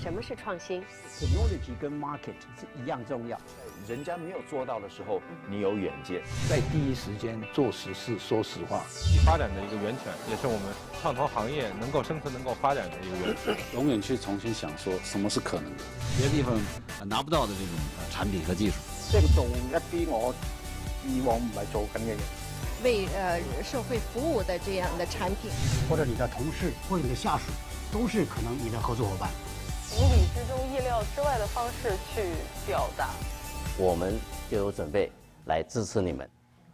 什么是创新 ？Technology 跟 market 是一样重要。人家没有做到的时候，你有远见， 在第一时间做实事、说实话。 发展的一个源泉，也是我们创投行业能够生存、能够发展的一个源泉。 永远去重新想说什么是可能的， 别的地方拿不到的这种产品和技术。 即係做一啲我以往唔係做緊嘅嘢。 为社会服务的这样的产品， 或者你的同事或者你的下属，都是可能你的合作伙伴。 情理之中、意料之外的方式去表达， 我们就有准备来支持你们。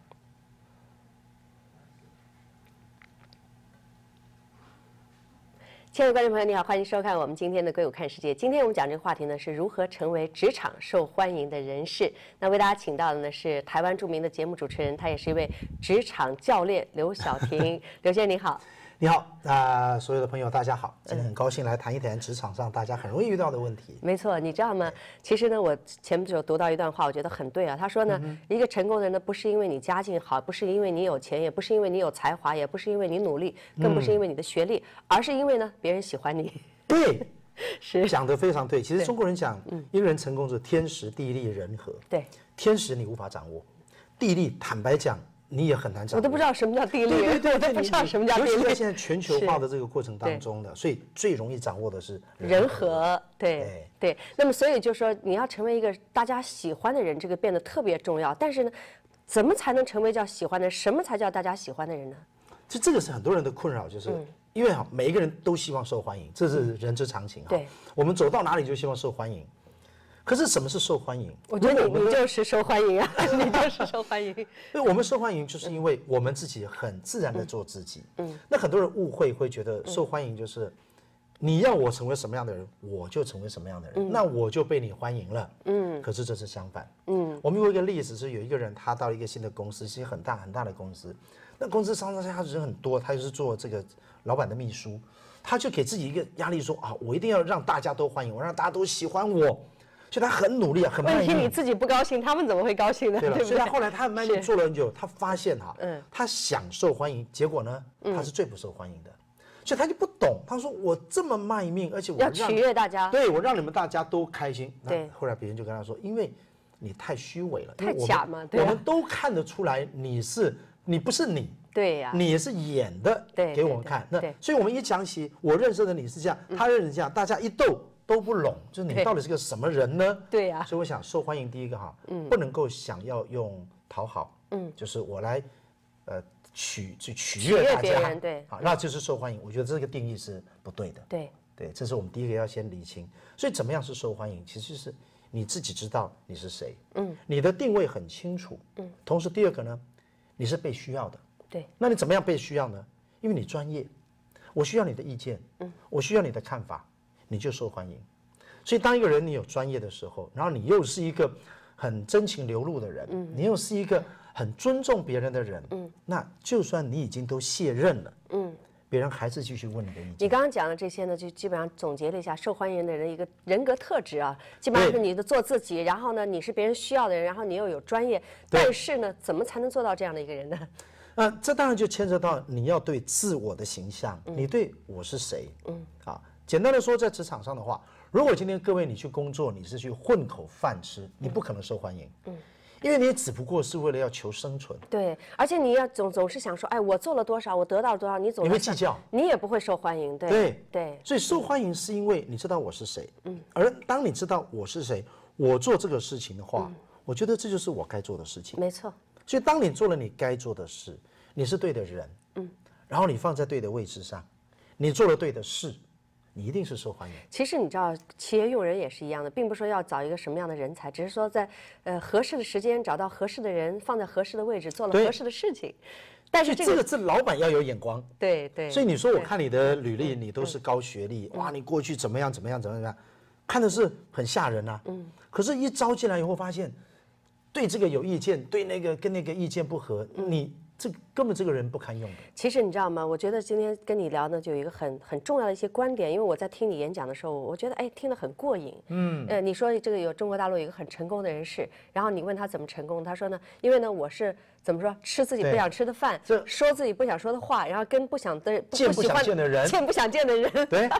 亲爱的观众朋友，你好，欢迎收看我们今天的《硅谷看世界》。今天我们讲这个话题呢，是如何成为职场受欢迎的人士。那为大家请到的呢是台湾著名的节目主持人，他也是一位职场教练刘晓婷。刘先生你好。 你好，所有的朋友大家好，今天很高兴来谈一谈职场上大家很容易遇到的问题。 没错，你知道吗？其实呢，我前不久读到一段话，我觉得很对啊。他说呢，一个成功的人呢，不是因为你家境好，不是因为你有钱，也不是因为你有才华，也不是因为你努力，更不是因为你的学历，而是因为呢，别人喜欢你。 对， 是讲得非常对。其实中国人讲，一个人成功是天时地利人和。对，天时你无法掌握，地利坦白讲。你也很难掌握， 我都不知道什么叫地利，我都不知道什么叫地利。 尤其在现在全球化的这个过程当中的，所以最容易掌握的是人和。对。那么所以就说你要成为一个大家喜欢的人，这个变得特别重要。但是呢，怎么才能成为叫喜欢的人？什么才叫大家喜欢的人呢？ 这个是很多人的困扰，就是因为每一个人都希望受欢迎，这是人之常情。对，我们走到哪里就希望受欢迎。可是什么是受欢迎？ 我觉得你就是受欢迎啊，你就是受欢迎。 因为我们受欢迎，就是因为我们自己很自然的做自己。那很多人误会，会觉得受欢迎就是你要我成为什么样的人，我就成为什么样的人，那我就被你欢迎了。可是这是相反。我们有一个例子是有一个人，他到了一个新的公司，是很大很大的公司，那公司上下人很多，他就是做这个老板的秘书，他就给自己一个压力说啊，我一定要让大家都欢迎我，让大家都喜欢我。所以他很努力啊，很卖力。 问题你自己不高兴，他们怎么会高兴呢？ 对了，所以他后来他很卖力做了很久，他发现他想受欢迎，结果呢，他是最不受欢迎的。所以他就不懂，他说我这么卖命，而且我要取悦大家， 对我让你们大家都开心。对，后来别人就跟他说，因为你太虚伪了， 太假嘛， 我们都看得出来你不是你。 对呀， 你也是演的给我们看。那所以我们一讲起我认识的你是这样，他认识这样，大家一斗。都不拢，就是你到底是个什么人呢？ 对呀， 所以我想受欢迎，第一个不能够想要用讨好，就是我来取悦大家，对，好，那就是受欢迎。我觉得这个定义是不对的。对，这是我们第一个要先理清。所以怎么样是受欢迎？其实是你自己知道你是谁，你的定位很清楚，同时第二个呢，你是被需要的，对，那你怎么样被需要呢？因为你专业，我需要你的意见，我需要你的看法。你就受欢迎，所以当一个人你有专业的时候，然后你又是一个很真情流露的人，你又是一个很尊重别人的人，那就算你已经都卸任了，别人还是继续问你的意见。 你刚刚讲的这些呢，就基本上总结了一下受欢迎的人一个人格特质啊，基本上是你的做自己，然后呢你是别人需要的人，然后你又有专业，但是呢，怎么才能做到这样的一个人呢？ 这当然就牵扯到你要对自我的形象，你对我是谁，简单的说，在职场上的话，如果今天各位你去工作，你是去混口饭吃，你不可能受欢迎，因为你只不过是为了要求生存。 对，而且你要总是想说，哎，我做了多少，我得到了多少，你总会计较， 你也不会受欢迎。对， 所以受欢迎是因为你知道我是谁，而当你知道我是谁，我做这个事情的话，我觉得这就是我该做的事情。 没错。 所以当你做了你该做的事，你是对的人，然后你放在对的位置上，你做了对的事。你一定是受欢迎。 其实你知道，企业用人也是一样的，并不是说要找一个什么样的人才，只是说在合适的时间找到合适的人，放在合适的位置，做了合适的事情。但是这个是老板要有眼光。 对。 所以你说我看你的履历，你都是高学历，哇，你过去怎么样，看的是很吓人啊。可是，一招进来以后，发现对这个有意见，对那个跟那个意见不合，你。根本这个人不堪用的。 其实你知道吗？我觉得今天跟你聊呢，就有一个很重要的一些观点，因为我在听你演讲的时候，我觉得听得很过瘾。你说这个有中国大陆有一个很成功的人士，然后你问他怎么成功，他说呢，因为呢我是怎么说，吃自己不想吃的饭，说自己不想说的话，然后跟不喜欢见的人，见不想见的人， 对。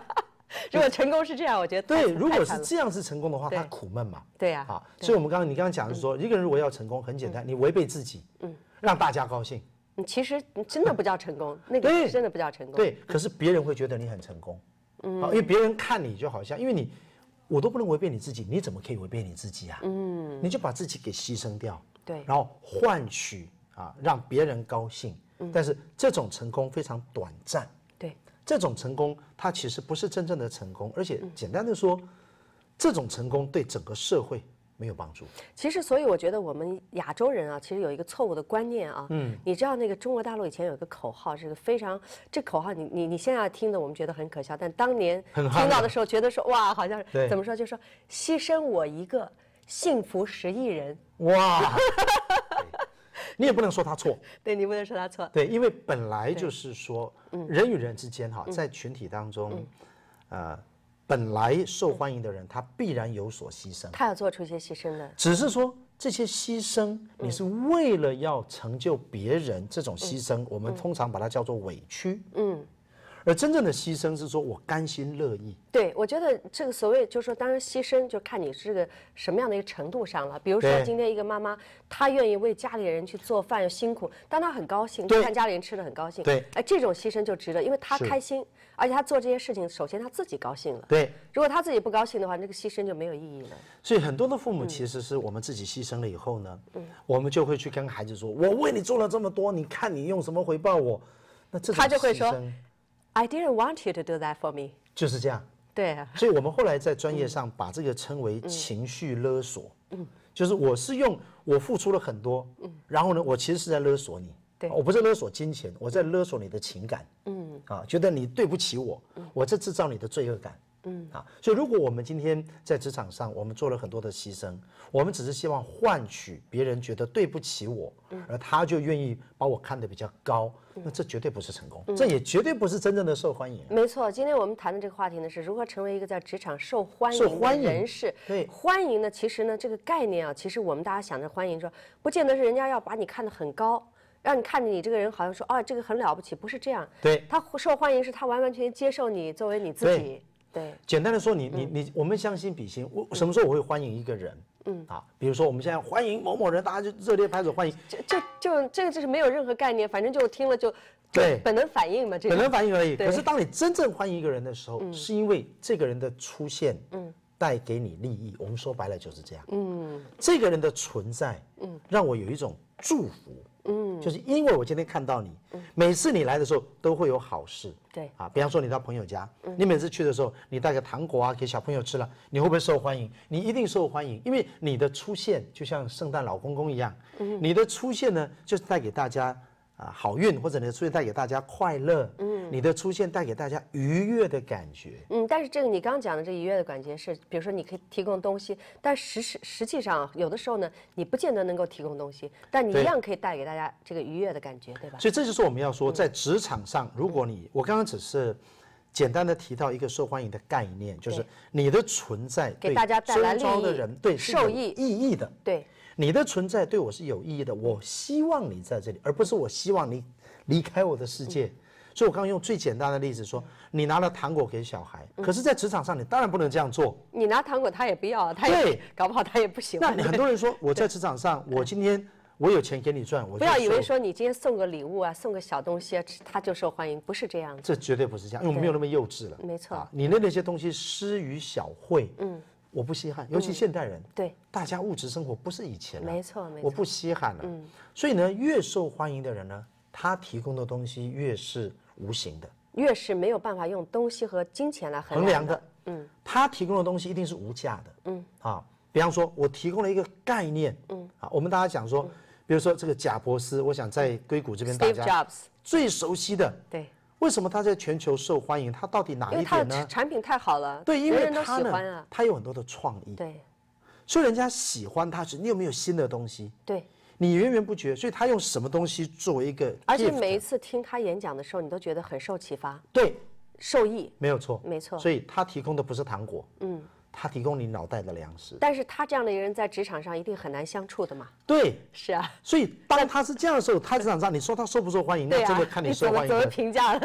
如果成功是这样，我觉得对，如果是这样是成功的话，他苦闷嘛。 对呀。 好，所以你刚刚讲的是说，一个人如果要成功，很简单，你违背自己，让大家高兴。 其实真的不叫成功，那个真的不叫成功。 对，可是别人会觉得你很成功，因为别人看你就好像，因为我都不能违背你自己，你怎么可以违背你自己啊？你就把自己给牺牲掉， 对， 然后换取让别人高兴。但是这种成功非常短暂， 对， 这种成功它其实不是真正的成功，而且简单的说，这种成功对整个社会没有帮助。 其实，所以我觉得我们亚洲人啊，其实有一个错误的观念啊。你知道那个中国大陆以前有一个口号，是个非常这口号你现在听的我们觉得很可笑，但当年听到的时候觉得说哇，好像怎么说，就说牺牲我一个，幸福10亿人。 哇！你也不能说他错， 对你不能说他错， 对，因为本来就是说人与人之间在群体当中，本来受欢迎的人，他必然有所牺牲， 他要做出一些牺牲的。 只是说这些牺牲，你是为了要成就别人，这种牺牲，我们通常把它叫做委屈。而真正的牺牲是说我甘心乐意。 对，我觉得这个所谓就是说，当然牺牲就看你是个什么样的一个程度上了。比如说今天一个妈妈，她愿意为家里人去做饭，又辛苦，但她很高兴，看家里人吃的很高兴。 对， 哎，这种牺牲就值得，因为她开心，而且她做这些事情，首先她自己高兴了。 对， 如果她自己不高兴的话，那个牺牲就没有意义了。 所以很多的父母其实是我们自己牺牲了以后呢，我们就会去跟孩子说：“我为你做了这么多，你看你用什么回报我？”那这种他就会说 ：“I didn't want you to do that for me。” 就是这样。 对啊。 所以我们后来在专业上把这个称为情绪勒索。就是我是用我付出了很多，然后呢，我其实是在勒索你。 对， 我不是勒索金钱，我在勒索你的情感。觉得你对不起我，我在制造你的罪恶感。所以如果我们今天在职场上，我们做了很多的牺牲，我们只是希望换取别人觉得对不起我，而他就愿意把我看得比较高，那这绝对不是成功，这也绝对不是真正的受欢迎。 没错，今天我们谈的这个话题呢，是如何成为一个在职场受欢迎的人士。 对， 欢迎呢，其实呢，这个概念啊，其实我们大家想着欢迎说，不见得是人家要把你看得很高。让你看着你这个人好像说这个很了不起，不是这样。 对， 他受欢迎是他完完全全接受你作为你自己。对， 简单的说，我们将心比心，什么时候我会欢迎一个人？比如说我们现在欢迎某某人，大家就热烈拍手欢迎。 这个就是没有任何概念，反正就听了就对本能反应嘛， 本能反应而已。可是当你真正欢迎一个人的时候，是因为这个人的出现，带给你利益。我们说白了就是这样。这个人的存在，让我有一种祝福。就是因为我今天看到你，每次你来的时候都会有好事。 对比方说你到朋友家，你每次去的时候，你带个糖果给小朋友吃了，你会不会受欢迎？你一定受欢迎，因为你的出现就像圣诞老公公一样，你的出现呢，就是带给大家好运，或者你的出现带给大家快乐，你的出现带给大家愉悦的感觉。 但是这个你刚刚讲的这愉悦的感觉是，比如说你可以提供东西，但实际上有的时候呢，你不见得能够提供东西，但你一样可以带给大家这个愉悦的感觉，对吧？ 所以这就是我们要说，在职场上，如果我刚刚只是简单的提到一个受欢迎的概念，就是你的存在给大家带来利益， 周遭的人对受益意义的， 对。 你的存在对我是有意义的，我希望你在这里，而不是我希望你离开我的世界。所以我刚刚用最简单的例子说，你拿了糖果给小孩，可是在职场上你当然不能这样做。你拿糖果他也不要，他也搞不好他也不喜欢。 那很多人说我在职场上，我今天我有钱给你赚，我不要以为说你今天送个礼物送个小东西他就受欢迎，不是这样的。 这绝对不是这样，因为我们没有那么幼稚了。 没错， 你的那些东西施于小惠，我不稀罕，尤其现代人， 对大家物质生活不是以前了， 没错， 我不稀罕了。所以呢，越受欢迎的人呢，他提供的东西越是无形的， 越是没有办法用东西和金钱来衡量的。他提供的东西一定是无价的。比方说我提供了一个概念，我们大家讲说，比如说这个贾伯斯，我想在硅谷这边大家最熟悉的， 对。 为什么他在全球受欢迎？他到底哪一点呢？因为他的产品太好了， 对，因为人都喜欢啊。 他有很多的创意， 对， 所以人家喜欢他。你有没有新的东西？ 对， 你源源不绝。所以他用什么东西作为一个 gift， 而且每一次听他演讲的时候，你都觉得很受启发， 对， 受益， 没有错， 没错。 所以他提供的不是糖果，他提供你脑袋的粮食。 但是他这样的一个人在职场上一定很难相处的嘛。 对， 是啊。 所以当他是这样的时候，他职场上你说他受不受欢迎，那真的看你受欢迎。 怎么评价了？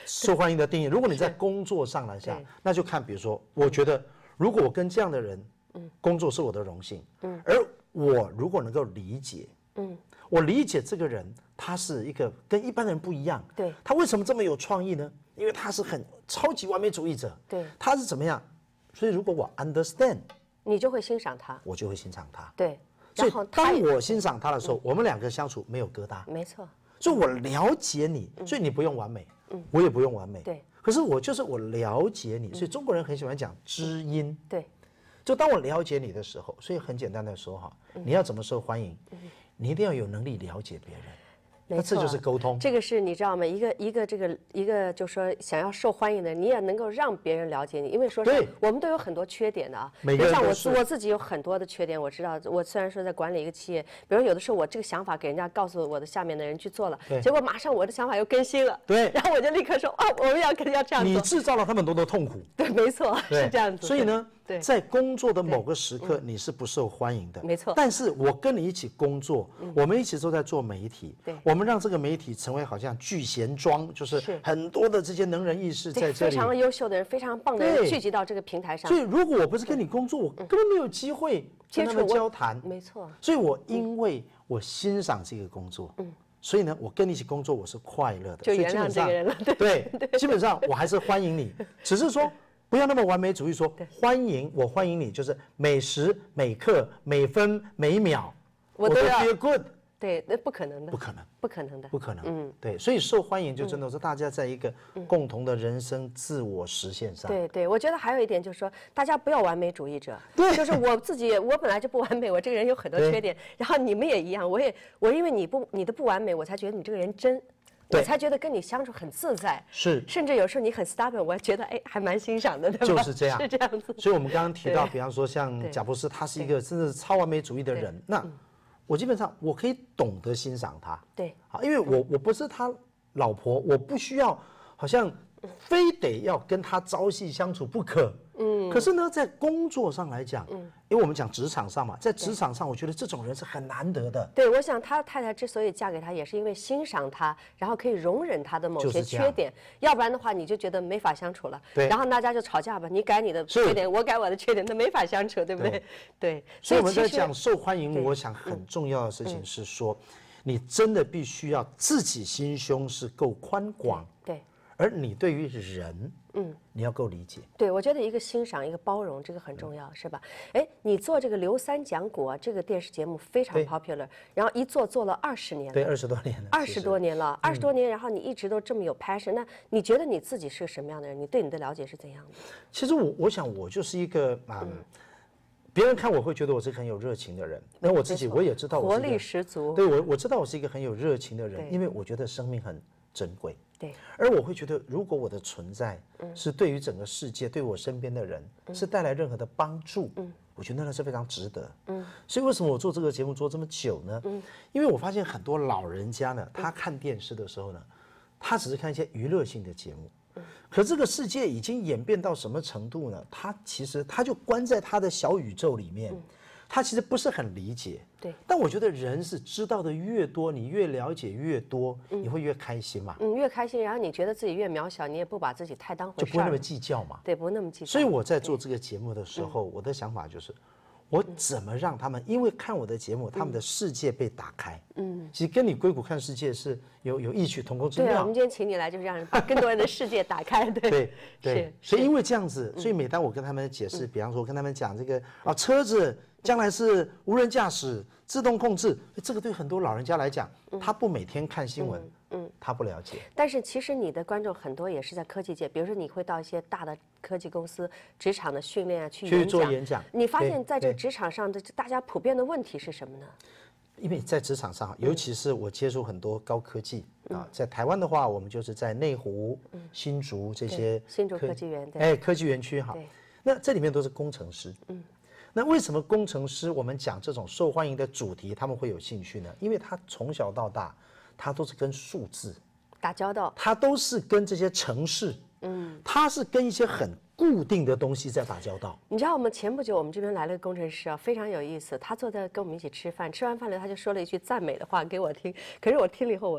受欢迎的定义。如果你在工作上来讲，那就看，比如说，我觉得如果我跟这样的人工作是我的荣幸，而我如果能够理解，我理解这个人他是一个跟一般人不一样， 对， 他为什么这么有创意呢？因为他是很超级完美主义者， 对， 他是怎么样？所以如果我 understand， 你就会欣赏他， 我就会欣赏他， 对。 所以当我欣赏他的时候，我们两个相处没有疙瘩， 没错。 所以我了解你，所以你不用完美，我也不用完美， 对。 可是我了解你，所以中国人很喜欢讲知音， 对。 就当我了解你的时候，所以很简单的说哈，你要怎么受欢迎，你一定要有能力了解别人。那这就是沟通。 这个是你知道吗？一个就说想要受欢迎的人，你也能够让别人了解你，因为说是我们都有很多缺点的啊。 每个人都是。我自己有很多的缺点，我知道。我虽然说在管理一个企业，比如有的时候我这个想法给人家告诉我的下面的人去做了，结果马上我的想法又更新了， 对， 然后我就立刻说啊，我们要这样做。 你制造了他们多痛苦。 对，没错，是这样子。 所以呢，在工作的某个时刻，你是不受欢迎的， 没错。 但是我跟你一起工作，我们一起都在做媒体，我们让这个媒体成为好像聚贤庄，就是很多的这些能人异士在这里， 非常优秀的人，非常棒的人聚集到这个平台上。 所以如果我不是跟你工作，我根本没有机会跟他们交谈， 没错。 所以我因为我欣赏这个工作，所以呢，我跟你一起工作，我是快乐的， 就原谅这个人了。 对，基本上我还是欢迎你，只是说不要那么完美主义，说欢迎我欢迎你，就是每时每刻每分每秒我都 feel good。 对，那不可能的， 不可能， 不可能的， 不可能。对，所以受欢迎就真的是大家在一个共同的人生自我实现上。 对，我觉得还有一点就是说，大家不要完美主义者。 对， 就是我自己，我本来就不完美，我这个人有很多缺点，然后你们也一样，我因为你的不完美，我才觉得你这个人真。我才觉得跟你相处很自在， 是， 甚至有时候你很 stubborn， 我觉得还蛮欣赏的，对吧？ 就是这样， 是这样子。 所以我们刚刚提到，比方说像贾博士，他是一个真的是超完美主义的人，那我基本上我可以懂得欣赏他， 对， 好，因为我不是他老婆，我不需要好像非得要跟他朝夕相处不可。可是呢，在工作上来讲，因为我们讲职场上嘛，在职场上，我觉得这种人是很难得的。 对，我想他太太之所以嫁给他，也是因为欣赏他，然后可以容忍他的某些缺点，要不然的话，你就觉得没法相处了。 对， 然后大家就吵架吧，你改你的缺点，我改我的缺点，那没法相处，对不对？对。 所以我们在讲受欢迎，我想很重要的事情是说，你真的必须要自己心胸是够宽广。 对。 而你对于人，你要够理解。 对，我觉得一个欣赏，一个包容，这个很重要，是吧？哎，你做这个刘三讲古这个电视节目非常 popular， 然后一做了20年了。 对，20多年了。 20多年了，20多年，然后你一直都这么有 passion， 那你觉得你自己是个什么样的人？你对你的了解是怎样的？ 其实我想我就是一个别人看我会觉得我是很有热情的人，那我自己我也知道我是活力十足。 对，我知道我是一个很有热情的人，因为我觉得生命很珍贵。 对， 而我会觉得，如果我的存在是对于整个世界、对我身边的人是带来任何的帮助，我觉得那是非常值得。所以为什么我做这个节目做这么久呢？因为我发现很多老人家呢，他看电视的时候呢，他只是看一些娱乐性的节目，可这个世界已经演变到什么程度呢？他其实他就关在他的小宇宙里面。他其实不是很理解， 对。 但我觉得人是知道的越多，你越了解越多，你会越开心嘛。 越开心，然后你觉得自己越渺小，你也不把自己太当回事， 就不会那么计较嘛。 对，不那么计较。 所以我在做这个节目的时候，我的想法就是，我怎么让他们因为看我的节目，他们的世界被打开。其实跟你硅谷看世界是有异曲同工之妙。 对，我们今天请你来就是让把更多人的世界打开。 对。所以因为这样子，所以每当我跟他们解释，比方说我跟他们讲这个车子将来是无人驾驶、自动控制，这个对很多老人家来讲，他不每天看新闻，他不了解。 但是其实你的观众很多也是在科技界，比如说你会到一些大的科技公司职场的训练去做演讲。 你发现在这个职场上的大家普遍的问题是什么呢？ 因为在职场上，尤其是我接触很多高科技在台湾的话，我们就是在内湖、新竹这些新竹科技园， 科技园区哈。那这里面都是工程师，那为什么工程师我们讲这种受欢迎的主题，他们会有兴趣呢？因为他从小到大，他都是跟数字打交道， 他都是跟这些程式，他是跟一些很固定的东西在打交道。 你知道我们前不久我们这边来了个工程师非常有意思，他坐在跟我们一起吃饭，吃完饭了他就说了一句赞美的话给我听，可是我听了以后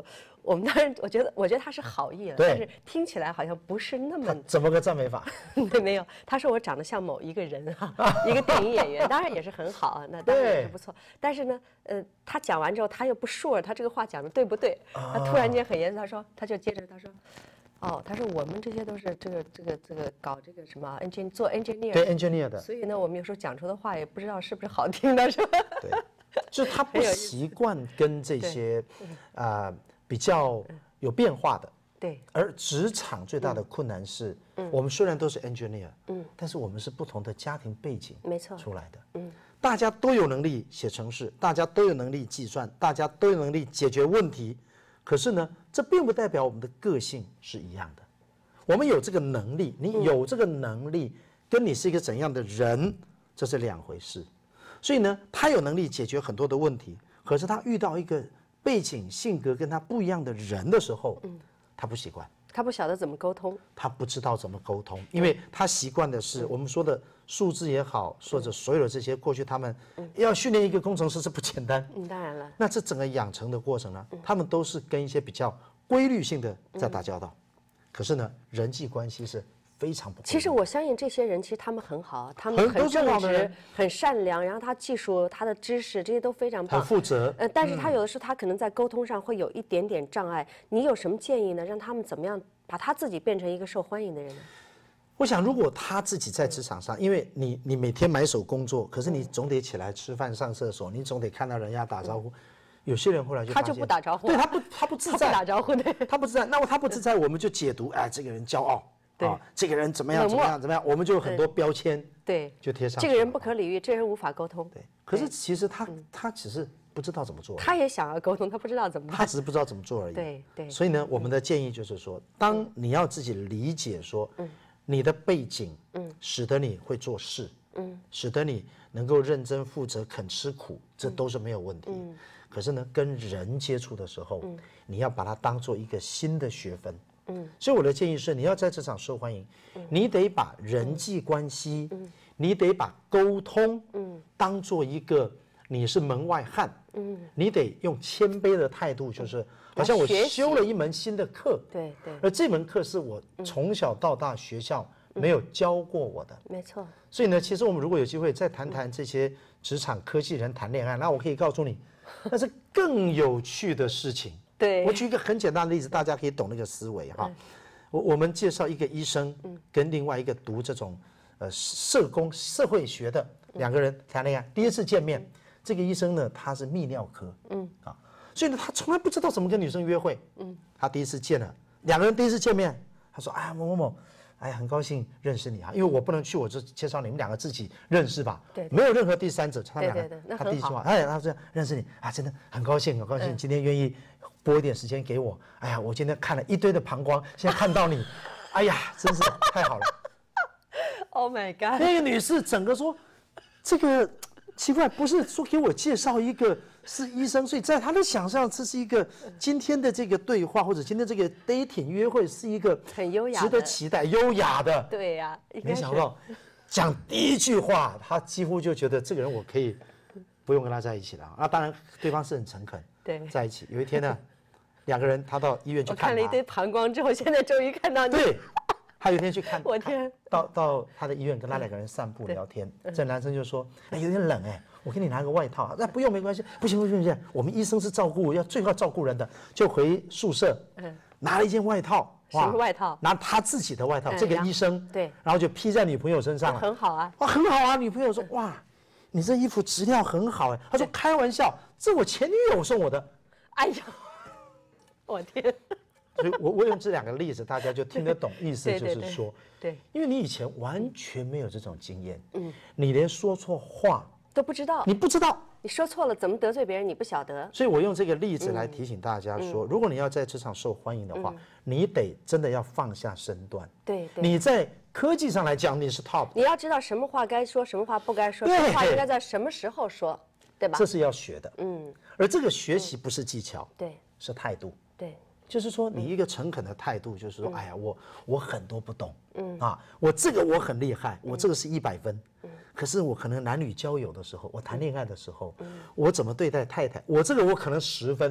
我们当然，我觉得他是好意了，但是听起来好像不是那么。 怎么个赞美法？ 对，没有。他说我长得像某一个人一个电影演员，当然也是很好，那当然也是不错。但是呢，他讲完之后，他又不sure他这个话讲的对不对？他突然间很严肃，他就接着他说。他说我们这些都是这个搞这个什么做 engineer 对 engineer 的， 所以呢，我们有时候讲出的话也不知道是不是好听的，是吧？ 对，就是他不习惯跟这些比较有变化的。 对。 而职场最大的困难是，我们虽然都是 engineer，但是我们是不同的家庭背景出来的。大家都有能力写程式，大家都有能力计算，大家都有能力解决问题。可是呢，这并不代表我们的个性是一样的。我们有这个能力，你有这个能力，跟你是一个怎样的人，这是两回事。所以呢，他有能力解决很多的问题，可是他遇到一个背景、性格跟他不一样的人的时候，他不习惯， 他不晓得怎么沟通， 他不知道怎么沟通，因为他习惯的是我们说的数字也好，或者所有的这些过去他们要训练一个工程师是不简单。 当然了。 那这整个养成的过程呢，他们都是跟一些比较规律性的在打交道，可是呢，人际关系是非常不。 其实我相信这些人，其实他们很好，他们很正直、很善良，然后他技术、他的知识这些都非常棒， 很负责。 但是他有的时候他可能在沟通上会有一点点障碍。你有什么建议呢？让他们怎么样把他自己变成一个受欢迎的人呢？ 我想，如果他自己在职场上，因为你每天埋首工作，可是你总得起来吃饭、上厕所，你总得看到人家打招呼。有些人后来就他就不打招呼， 对他不自在， 他不打招呼，对， 他不自在。那么他不自在，我们就解读，哎，这个人骄傲，对，这个人怎么样怎么样怎么样，我们就有很多标签， 对， 就贴上去。 这个人不可理喻，这个人无法沟通， 对。可是其实他只是不知道怎么做， 他也想要沟通，他不知道怎么办， 他只是不知道怎么做而已。 对。 所以呢，我们的建议就是说，当你要自己理解说，你的背景，使得你会做事，使得你能够认真负责、肯吃苦，这都是没有问题。可是呢，跟人接触的时候，你要把它当做一个新的学分。所以我的建议是，你要在职场受欢迎，你得把人际关系，你得把沟通，当做一个你是门外汉，你得用谦卑的态度，就是好像我修了一门新的课， 对， 而这门课是我从小到大学校没有教过我的， 没错。 所以呢，其实我们如果有机会再谈谈这些职场科技人谈恋爱，那我可以告诉你，那是更有趣的事情。 对， 我举一个很简单的例子，大家可以懂那个思维哈。我们介绍一个医生，跟另外一个读这种社会学的两个人谈恋爱，第一次见面，这个医生呢他是泌尿科，所以呢他从来不知道怎么跟女生约会，他第一次见了，两个人第一次见面，他说哎某某某。哎，很高兴认识你啊！因为我不能去，我就介绍你们两个自己认识吧。 对， 没有任何第三者，他们两个， 他第一句话，哎，他说认识你啊，真的很高兴，很高兴，今天愿意拨一点时间给我。哎呀，我今天看了一堆的膀胱，现在看到你，哎呀，真是太好了。 Oh my god！ 那个女士整个说，这个奇怪，不是说给我介绍一个是医生，所以在她的想象，这是一个今天的这个对话，或者今天这个 dating 约会是一个很优雅、 值得期待、优雅的。 对呀， 没想到讲第一句话，他几乎就觉得这个人我可以不用跟他在一起了。那当然，对方是很诚恳， 对， 在一起。有一天呢，两个人他到医院去看他， 看了一堆膀胱之后，现在终于看到你。 对。他有一天去看， 我天， 到他的医院跟他两个人散步聊天，这男生就说：“哎，有点冷哎，我给你拿个外套。”那不用没关系，不行不行不行，我们医生是最好照顾人的，就回宿舍，拿了一件外套， 什么外套？ 拿他自己的外套，这个医生对， 然后就披在女朋友身上了， 很好啊， 哇，很好啊。女朋友说：“哇，你这衣服质量很好哎。”他说：“开玩笑，这我前女友送我的。” 哎呀，我天！ 所以我用这两个例子，大家就听得懂意思，就是说， 对， 因为你以前完全没有这种经验，你连说错话都不知道， 你不知道， 你说错了怎么得罪别人，你不晓得。 所以我用这个例子来提醒大家说，如果你要在职场受欢迎的话，你得真的要放下身段。 对， 你在科技上来讲你是 top， 你要知道什么话该说，什么话不该说，什么话应该在什么时候说，对吧？ 这是要学的，而这个学习不是技巧， 对， 是态度， 对。 就是说，你一个诚恳的态度，就是说，哎呀，我很多不懂，我这个我很厉害，我这个是100分，可是我可能男女交友的时候，我谈恋爱的时候，我怎么对待太太，我这个我可能10分，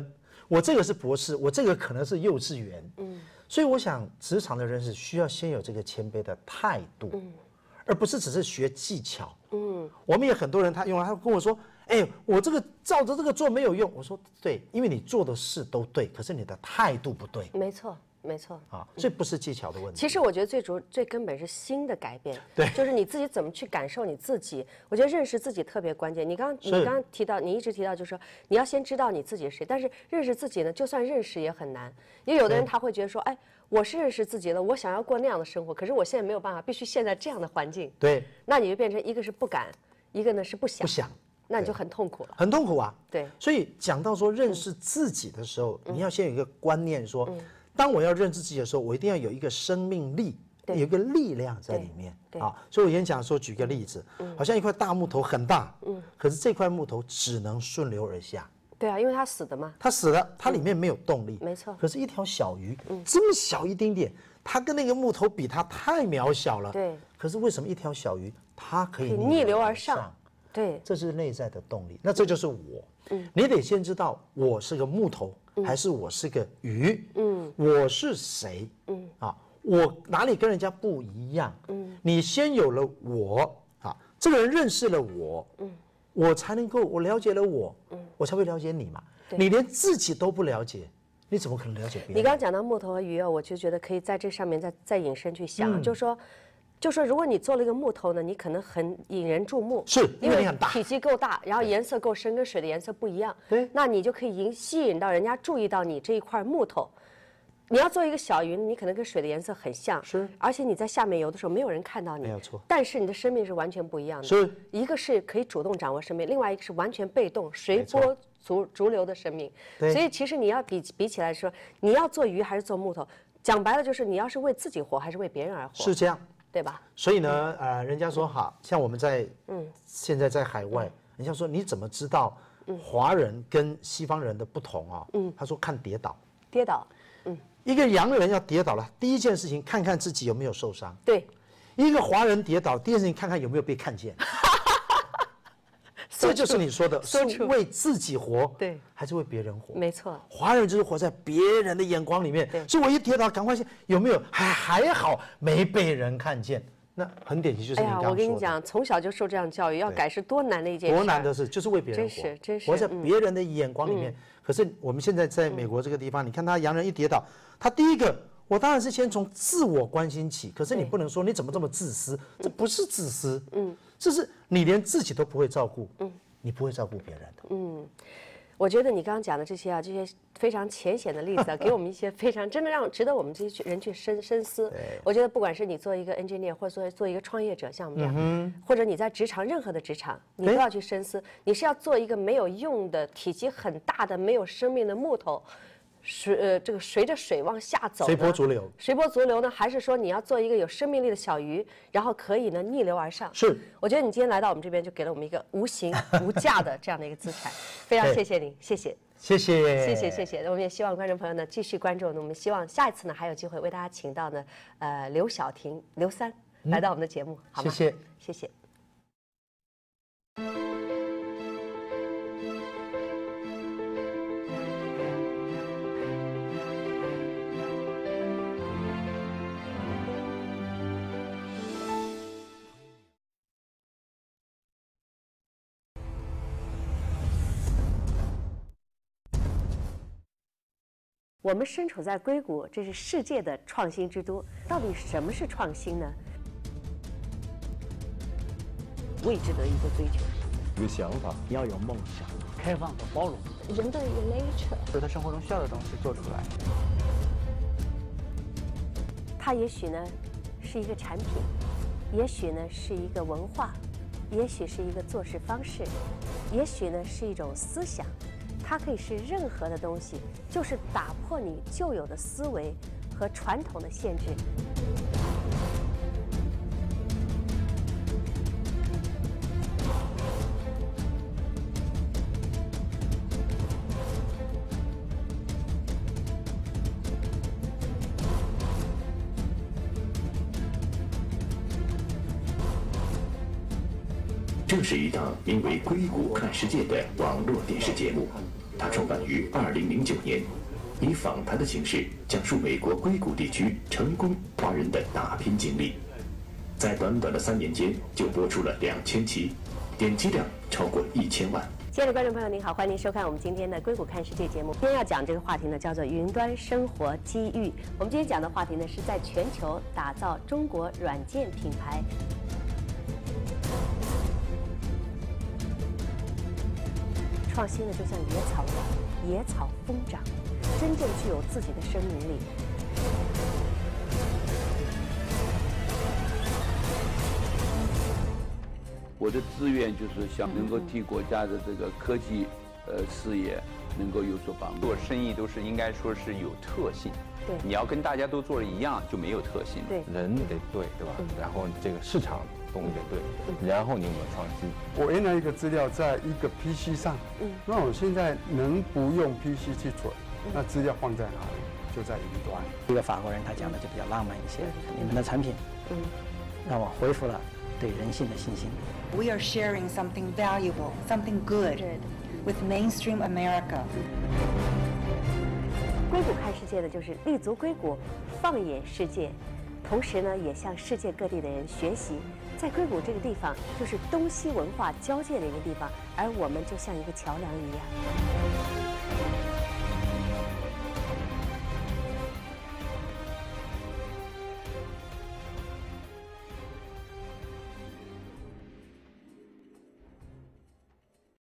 我这个是博士，我这个可能是幼稚园。所以我想，职场的人士需要先有这个谦卑的态度，而不是只是学技巧。我们也很多人他跟我说，哎，我这个照着这个做没有用。我说对，因为你做的事都对，可是你的态度不对。 没错。没错啊，这不是技巧的问题。 其实我觉得最根本是心的改变， 对， 就是你自己怎么去感受你自己。我觉得认识自己特别关键。你刚刚提到，你一直提到，就是说你要先知道你自己是谁。但是认识自己呢，就算认识也很难，因为有的人他会觉得说，哎，我是认识自己了，我想要过那样的生活，可是我现在没有办法，必须现在这样的环境。 对， 那你就变成一个是不敢，一个呢是不想。 不想。 那你就很痛苦了， 很痛苦啊。 对， 所以讲到说认识自己的时候，你要先有一个观念说。当我要认知自己的时候，我一定要有一个生命力，有一个力量在里面啊。所以我演讲的时候举个例子，好像一块大木头很大，可是这块木头只能顺流而下。 对啊，因为它死的嘛。 它死了，它里面没有动力。 没错。 可是，一条小鱼，这么小一丁点，它跟那个木头比，它太渺小了。 对。 可是为什么一条小鱼它可以逆流而上？对， 这是内在的动力。那这就是我。你得先知道我是个木头。还是我是个鱼，我是谁，我哪里跟人家不一样，你先有了我，这个人认识了我，我才能够我了解了我，我才会了解你嘛。你连自己都不了解，你怎么可能了解别人？ 你刚刚讲到木头和鱼我就觉得可以在这上面再引申去想，就说如果你做了一个木头呢，你可能很引人注目， 是因为你很大， 体积够大，然后颜色够深，跟水的颜色不一样， 对， 那你就可以吸引到人家注意到你这一块木头。你要做一个小鱼，你可能跟水的颜色很像， 是， 而且你在下面游的时候没有人看到你， 没有错， 但是你的生命是完全不一样的， 是， 一个是可以主动掌握生命，另外一个是完全被动随波逐流的生命。所以其实你要比起来说，你要做鱼还是做木头，讲白了就是你要是为自己活还是为别人而活， 是这样。 对吧？ 所以呢，人家说好像我们现在在海外，人家说你怎么知道华人跟西方人的不同啊？他说看跌倒，一个洋人要跌倒了，第一件事情看看自己有没有受伤。 对， 一个华人跌倒，第二件事情看看有没有被看见。这就是你说的，是为自己活， 对， 还是为别人活？ 没错， 华人就是活在别人的眼光里面，所以我一跌倒，赶快有没有还好没被人看见，那很典型就是你刚刚说的。 我跟你讲，从小就受这样教育，要改是多难的一件事， 多难的事，就是为别人活， 真是活在别人的眼光里面。可是我们现在在美国这个地方，你看他洋人一跌倒，他第一个。我当然是先从自我关心起，可是你不能说你怎么这么自私，这不是自私，这是你连自己都不会照顾，你不会照顾别人的。 我觉得你刚刚讲的这些非常浅显的例子给我们一些非常真的值得我们这些人去深思。我觉得不管是你做一个 engineer， 或者做一个创业者，像我们这样，或者你在职场任何的职场，你都要去深思，你是要做一个没有用的、体积很大的、没有生命的木头。这个随着水往下走， 随波逐流。 随波逐流呢，还是说你要做一个有生命力的小鱼，然后可以呢逆流而上？ 是， 我觉得你今天来到我们这边，就给了我们一个无形无价的这样的一个资产，非常谢谢你，谢谢。我们也希望观众朋友呢继续关注。我们希望下一次呢还有机会为大家请到呢刘晓婷、刘三来到我们的节目，好吗？谢谢。我们身处在硅谷，这是世界的创新之都。到底什么是创新呢？未知的一个追求， 一个想法，你要有梦想，开放和包容。 人的 nature， 就是他生活中需要的东西做出来。 它也许呢是一个产品，也许呢是一个文化，也许是一个做事方式，也许呢是一种思想。它可以是任何的东西，就是打破你旧有的思维和传统的限制。 这是一档名为《硅谷看世界》的网络电视节目， 它创办于2009年，以访谈的形式讲述美国硅谷地区成功华人的打拼经历，在短短的3年间就播出了2000期，点击量超过1000万。 亲爱的观众朋友，您好，欢迎您收看我们今天的《硅谷看世界》节目。今天要讲这个话题呢，叫做云端生活机遇。我们今天讲的话题呢，是在全球打造中国软件品牌。创新呢，就像野草一样，野草疯长，真正具有自己的生命力。 我的志愿就是想能够替国家的这个科技事业能够有所帮助。 做生意都是应该说是有特性， 对， 你要跟大家都做的一样就没有特性。 对， 人得对，对吧？然后这个市场东西得对，然后你有没有创新？ 我原来一个资料在一个 PC 上，那我现在能不用 PC 去存，那资料放在哪里？就在云端。 一个法国人他讲的就比较浪漫一些，你们的产品，让我恢复了对人性的信心。 We are sharing something valuable, something good, with mainstream America. 硅谷看世界的就是立足硅谷，放眼世界，同时呢，也向世界各地的人学习。在硅谷这个地方，就是东西文化交界的一个地方，而我们就像一个桥梁一样。